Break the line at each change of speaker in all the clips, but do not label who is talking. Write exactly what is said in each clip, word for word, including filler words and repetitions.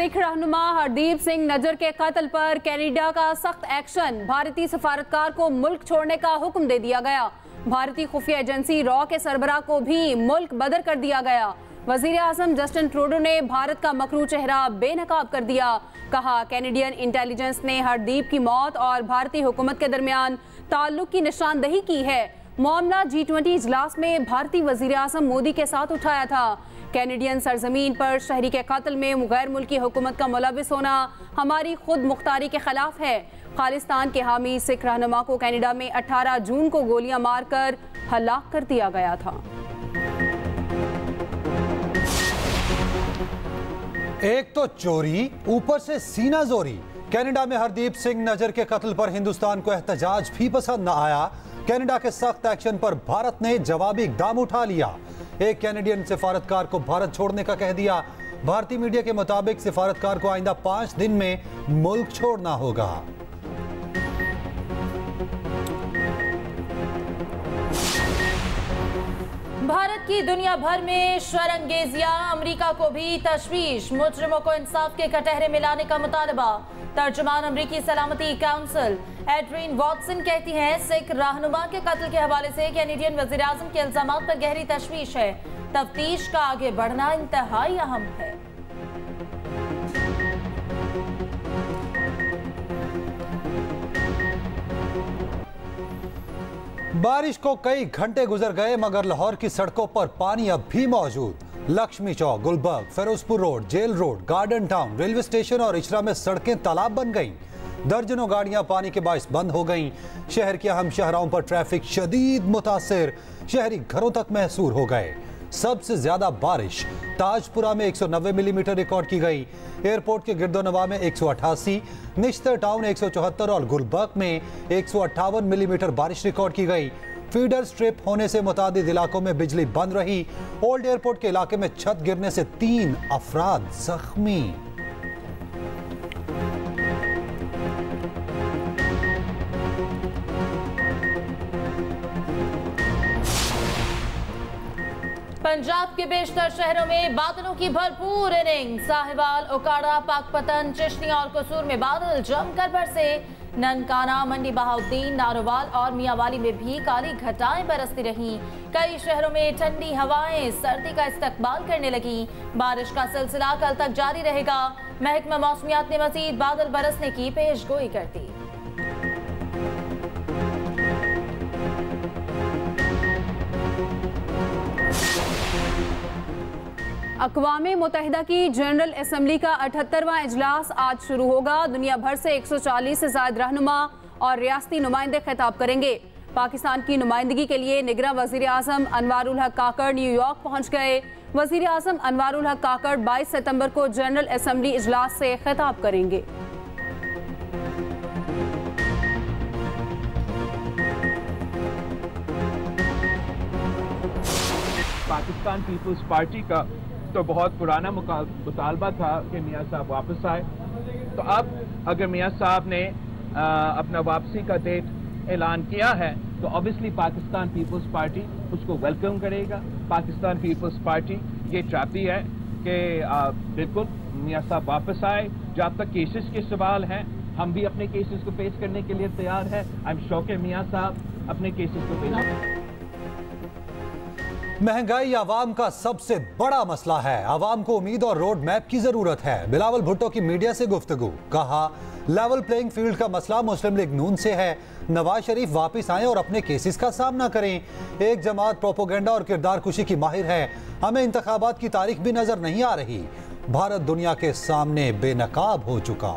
सिख रहनुमा हरदीप सिंह नज्जर के कत्ल पर कनाडा का सख्त एक्शन। भारतीय सफारतकार को मुल्क छोड़ने का हुक्म दे दिया गया। भारतीय खुफिया एजेंसी रॉ के सरबराह को भी मुल्क बदर कर दिया गया। वजीर आजम जस्टिन ट्रूडो ने भारत का मकरू चेहरा बेनकाब कर दिया। कहा, कैनेडियन इंटेलिजेंस ने हरदीप की मौत और भारतीय हुकूमत के दरमियान ताल्लुक की निशानदही की है। मामला जी ट्वेंटी इजलास में भारतीय वजीर आजम मोदी के साथ उठाया था। कैनेडियन सरजमीन पर शहरी के कत्ल में गैर मुल्की हुकूमत का मुलविस होना हमारी खुद मुख्तारी के खिलाफ है। खालिस्तान के हामी सिख रहनुमा को कनाडा में अठारह जून को गोलियां मारकर हलाक कर दिया गया था।
एक तो चोरी, ऊपर से सीना जोरी। कनाडा में हरदीप सिंह नज्जर के कत्ल पर हिंदुस्तान को एहतजाज भी पसंद न आया। कनाडा के सख्त एक्शन पर भारत ने जवाबी इकदाम उठा लिया। एक कैनेडियन सिफारतकार को भारत छोड़ने का कह दिया। भारतीय मीडिया के मुताबिक सिफारतकार को आइंदा पांच दिन में मुल्क छोड़ना होगा।
भारत की दुनिया भर में शरंगेजियां, अमेरिका को भी तशवीश। मुजरिमों को इंसाफ के कटहरे मिलाने का मुतालबा। तर्जुमान अमेरिकी सलामती काउंसिल एड्रीन वॉटसन कहती हैं, सिख रहनुमा के कत्ल के हवाले से कैनेडियन वजीर आजम के इल्जामात पर गहरी तशवीश है। तफ्तीश का आगे बढ़ना इंतहाई अहम है।
बारिश को कई घंटे गुजर गए मगर लाहौर की सड़कों पर पानी अब भी मौजूद। Lakshmi Chowk, Gulberg, Ferozepur road, jail road, garden town, railway station और इचरा में सड़कें तालाब बन गईं। दर्जनों गाड़ियां पानी के बाइस बंद हो गईं। शहर के अहम शाहराहों पर ट्रैफिक शदीद मुतासिर। शहरी घरों तक महसूर हो गए। सबसे ज्यादा बारिश ताजपुरा में एक सौ नब्बे मिलीमीटर रिकॉर्ड की गई। एयरपोर्ट के गिरदोनवा में एक सौ अट्ठासी, निश्तर टाउन एक सौ चौहत्तर और गुलबर्ग में एक सौ अट्ठावन मिलीमीटर बारिश रिकॉर्ड की गई। फीडर स्ट्रिप होने से मुतादिद इलाकों में बिजली बंद रही। ओल्ड एयरपोर्ट के इलाके में छत गिरने से तीन अफराद जख्मी।
पंजाब के बेशतर शहरों में बादलों की भरपूर इनिंग। साहिवाल, ओकाड़ा, पाकपतन, चिश्ती और कसूर में बादल जमकर बरसे। ननकाना, मंडी बहाउद्दीन, नारोवाल और मियांवाली में भी काली घटाएं बरसती रहीं। कई शहरों में ठंडी हवाएं सर्दी का इस्तकबाल करने लगी। बारिश का सिलसिला कल तक जारी रहेगा। महकमा मौसमियात ने मजीद बादल बरसने की पेशगोई कर दी।
अक़वामे मुत्तहिदा की जनरल असम्बली का अठहत्तरवां इजलास आज शुरू होगा। दुनिया भर से एक सौ चालीस से ज़ायद रहनुमा और रियासती नुमाइंदे खिताब करेंगे। पाकिस्तान की नुमाइंदगी के लिए निगरां वज़ीर आज़म अनवारुल हक काकड़ न्यूयॉर्क पहुँच गए। वज़ीर आज़म अनवारुल हक काकड़ बाईस सितंबर को जनरल असम्बली इजलास से खिताब करेंगे।
पाकिस्तान पीपल्स पार्टी का तो बहुत पुराना मुतालबा था कि मियाँ साहब वापस आए। तो अब अगर मियाँ साहब ने आ, अपना वापसी का डेट ऐलान किया है तो ऑब्वियसली पाकिस्तान पीपल्स पार्टी उसको वेलकम करेगा। पाकिस्तान पीपल्स पार्टी ये चाहती है कि बिल्कुल मियाँ साहब वापस आए। जब तक केसेस के सवाल हैं हम भी अपने केसेस को पेश करने के लिए तैयार है। आई एम श्योर कि मियाँ साहब अपने केसेस को पेश करेंगे।
महंगाई आवाम का सबसे बड़ा मसला है। आवाम को उम्मीद और रोड मैप की जरूरत है। बिलावल भुट्टो की मीडिया से गुफ्तगू। कहा, लेवल प्लेइंग फील्ड का मसला मुस्लिम लीग नून से है। नवाज शरीफ वापस आएं और अपने केसेस का सामना करें। एक जमात प्रोपोगेंडा और किरदार कुशी की माहिर है। हमें इंतखाबात की तारीख भी नजर नहीं आ रही। भारत दुनिया के सामने बेनकाब हो चुका।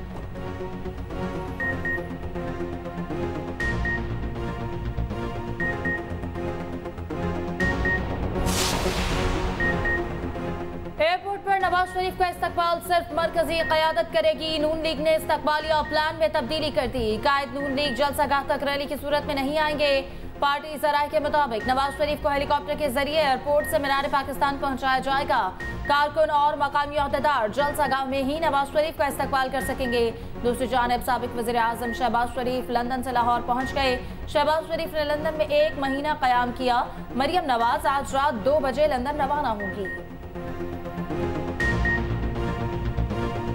एयरपोर्ट पर नवाज शरीफ का इस्तकबाल सिर्फ मरकजी क़यादत करेगी। नून लीग ने इस्तकबालिया प्लान में तब्दीली कर दी। कायद नून लीग जलसागाह तक रैली की सूरत में नहीं आएंगे। पार्टी ज़राए के मुताबिक नवाज शरीफ को हेलीकॉप्टर के जरिए एयरपोर्ट से मीनार पाकिस्तान पहुंचाया जाएगा। कारकुन और मकामी अहदेदार जलसागाह में ही नवाज शरीफ का इस्तकबाल कर सकेंगे। दूसरी जानिब साबिक वज़ीर आज़म शहबाज शरीफ लंदन से लाहौर पहुंच गए। शहबाज शरीफ ने लंदन में एक महीना क़याम किया। मरियम नवाज आज रात दो बजे लंदन रवाना होंगी।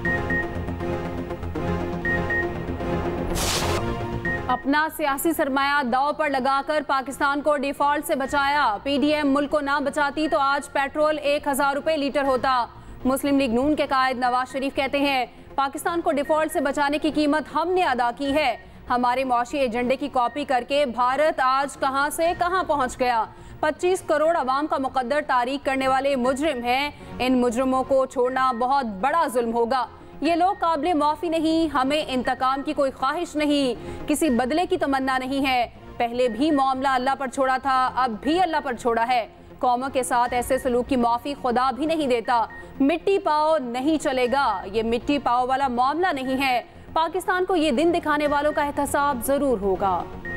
अपना सियासी सरमाया दांव पर लगाकर पाकिस्तान को डिफॉल्ट से बचाया। पीडीएम मुल्क को ना बचाती तो आज पेट्रोल एक हजार रुपए लीटर होता। मुस्लिम लीग नून के कायद नवाज शरीफ कहते हैं पाकिस्तान को डिफॉल्ट से बचाने की कीमत हमने अदा की है। हमारे मुआशी एजेंडे की कॉपी करके भारत आज कहां से कहां पहुंच गया। पच्चीस करोड़ अवाम का मुकद्दर तारीख करने वाले मुजरिम हैं। इन मुजरिमों को छोड़ना बहुत बड़ा जुल्म होगा। ये लोग काबिल माफ़ी नहीं। हमें इंतकाम की कोई ख्वाहिश नहीं, किसी बदले की तमन्ना नहीं है। पहले भी मामला अल्लाह पर छोड़ा था, अब भी अल्लाह पर छोड़ा है। कौमों के साथ ऐसे सलूक की माफ़ी खुदा भी नहीं देता। मिट्टी पाओ नहीं चलेगा। ये मिट्टी पाओ वाला मामला नहीं है। पाकिस्तान को ये दिन दिखाने वालों का एहतसाब जरूर होगा।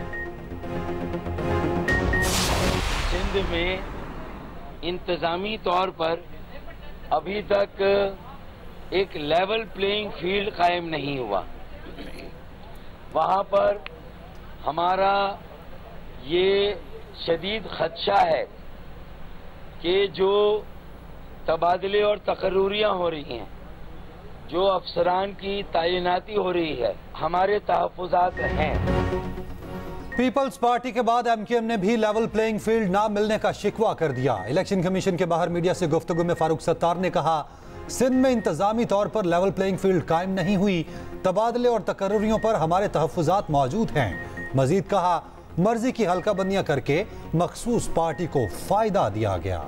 सिंध में इंतजामी तौर पर अभी तक एक लेवल प्लेइंग फील्ड कायम नहीं हुआ। वहाँ पर हमारा ये शदीद खदशा है कि जो तबादले और तकर्रुरियाँ हो रही हैं, जो अफसरान की तैनाती हो रही है, हमारे तहफ़्फ़ुज़ात हैं।
पीपल्स पार्टी के बाद एमक्यूएम ने भी लेवल प्लेइंग फील्ड ना मिलने का शिकवा कर दिया। इलेक्शन कमीशन के बाहर मीडिया से गुफ्तगू में फारूक सत्तार ने कहा सिंध में इंतजामी तौर पर लेवल प्लेइंग फील्ड कायम नहीं हुई। तबादले और तकर्रुरियों पर हमारे तहफ़्फ़ुज़ात मौजूद हैं। मजीद कहा मर्जी की हल्का बंदियां करके मखसूस पार्टी को फायदा दिया गया।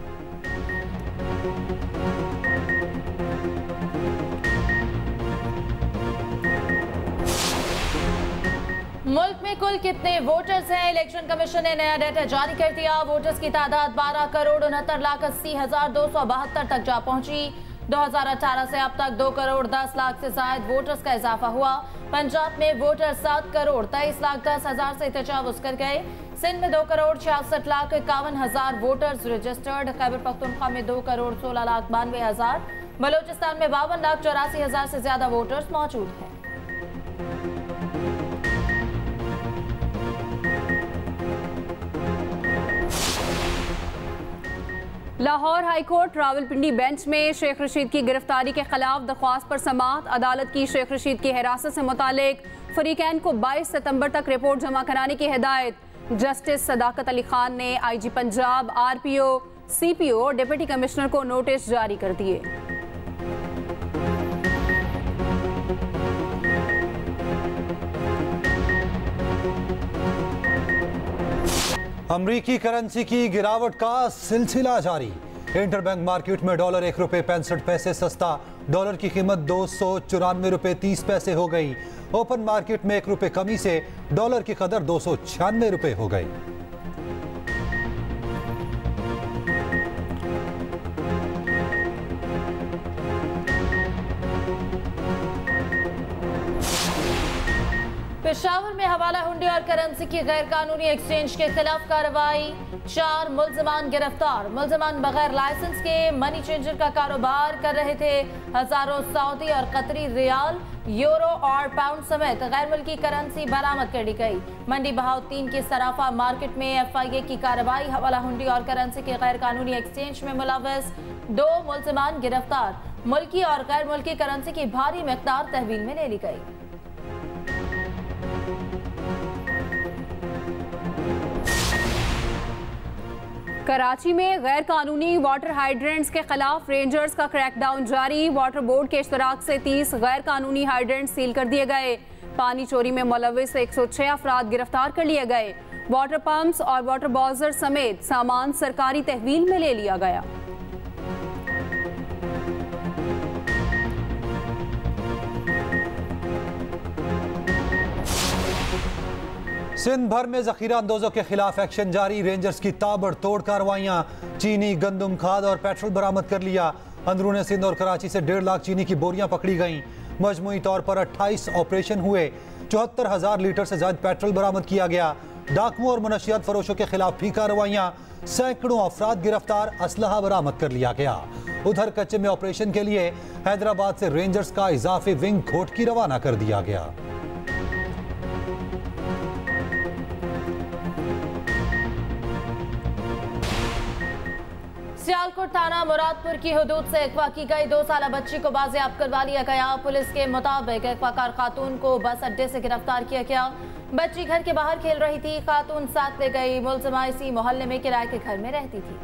मुल्क में कुल कितने वोटर्स हैं? इलेक्शन कमीशन ने नया डेटा जारी कर दिया। वोटर्स की तादाद बारह करोड़ उनहत्तर लाख अस्सी हजार दो सौ बहत्तर तक जा पहुंची। दो हजार अठारह से अब तक दो करोड़ दस लाख से जायद वोटर्स का इजाफा हुआ। पंजाब में वोटर सात करोड़ तेईस लाख दस हजार से तजावुज कर गए। सिंध में दो करोड़ छियासठ लाख इक्यावन हजार वोटर्स रजिस्टर्ड। खैबर पख्तूनख्वा में दो करोड़ सोलह लाख बानवे हजार। बलोचिस्तान में बावन लाख चौरासी हजार से ज्यादा वोटर्स मौजूद हैं।
लाहौर हाईकोर्ट रावलपिंडी बेंच में शेख रशीद की गिरफ्तारी के खिलाफ दरख्वास्त पर समाअत। अदालत की शेख रशीद की हिरासत से मुतालिक फरीकैन को बाईस सितंबर तक रिपोर्ट जमा कराने की हिदायत। जस्टिस सदाकत अली खान ने आईजी पंजाब, आरपीओ, सीपीओ और डिप्टी कमिश्नर को नोटिस जारी कर दिए।
अमरीकी करेंसी की गिरावट का सिलसिला जारी। इंटरबैंक मार्केट में डॉलर एक रुपए पैंसठ पैसे सस्ता। डॉलर की कीमत दो सौ चौरानवे रुपए तीस पैसे हो गई। ओपन मार्केट में एक रुपए कमी से डॉलर की कदर दो सौ छियानवे रुपए हो गई।
पेशावर में हवाला हुंडी और करेंसी की गैर कानूनी एक्सचेंज के खिलाफ कार्रवाई। चार मुल्जिमान गिरफ्तार। मुल्जिमान बगैर लाइसेंस के मनी चेंजर का कारोबार कर रहे थे। हजारों सऊदी और कतरी रियाल, यूरो और पाउंड समेत गैर मुल्की करेंसी बरामद कर ली गई। मंडी बहाउद्दीन की सराफा मार्केट में एफ आई ए की कार्रवाई। हवाला हुंडी और करेंसी के गैर कानूनी एक्सचेंज में मुलव्वस दो मुल्जिमान गिरफ्तार। मुल्की और गैर मुल्की करेंसी की भारी मिकदार तहवील में ले ली गई।
कराची में गैर कानूनी वाटर हाइड्रेंट्स के खिलाफ रेंजर्स का क्रैकडाउन जारी। वाटर बोर्ड के इश्तराक से तीस गैर कानूनी हाइड्रेंट सील कर दिए गए। पानी चोरी में मुलव्वस एक सौ छह अफराद गिरफ्तार कर लिए गए। वाटर पंप्स और वाटर बॉजर समेत सामान सरकारी तहवील में ले लिया गया।
सिंध भर में जखीरा अंदोजों के खिलाफ एक्शन जारी। रेंजर्स की ताबड़तोड़ कार्रवाइयां। चीनी, गंदम, खाद और पेट्रोल बरामद कर लिया। अंदरूनी सिंध और कराची से डेढ़ लाख चीनी की बोरियां पकड़ी गईं। मजमूई तौर पर अट्ठाईस ऑपरेशन हुए। चौहत्तर हजार लीटर से ज्यादा पेट्रोल बरामद किया गया। डाकुओं और मनशियात फरोशों के खिलाफ भी कार्रवाइयां। सैकड़ों अफराद गिरफ्तार, असलहा बरामद कर लिया गया। उधर कच्चे में ऑपरेशन के लिए हैदराबाद से रेंजर्स का इजाफी विंग घोटकी रवाना कर दिया गया।
सियालकोट थाना मुरादपुर की हदूद से अगवा की गई दो साल बच्ची को बाजियाब करवा लिया गया। पुलिस के मुताबिक अगवाकार खातून को बस अड्डे से गिरफ्तार किया गया। बच्ची घर के बाहर खेल रही थी, खातून साथ ले गई। मुलजिमा इसी मोहल्ले में किराए के घर में रहती थी।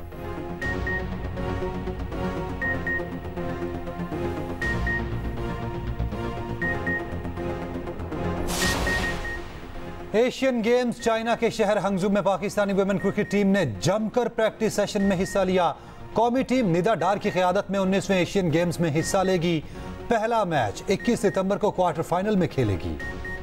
एशियन गेम्स चाइना के शहर हंगझू में पाकिस्तानी वुमेन क्रिकेट टीम ने जमकर प्रैक्टिस सेशन में हिस्सा लिया। कौमी टीम निदा डार की क़यादत में उन्नीसवें एशियन गेम्स में हिस्सा लेगी। पहला मैच इक्कीस सितंबर को क्वार्टर फाइनल में खेलेगी।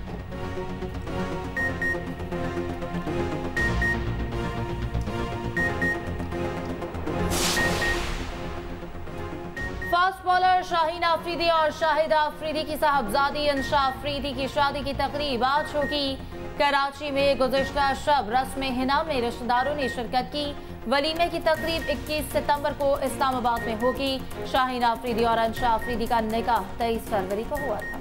फास्ट बॉलर शाहीन आफरीदी और शाहिदा आफरीदी की साहबजादी अंशा आफरीदी की शादी की तकरीब आज होगी। कराची में गुज़िश्ता शब रस्म हिना में रिश्तेदारों ने शिरकत की। वलीमे की तकरीब इक्कीस सितंबर को इस्लामाबाद में होगी। शाहीन आफरीदी और अंशा आफरीदी का निकाह तेईस फरवरी को हुआ था।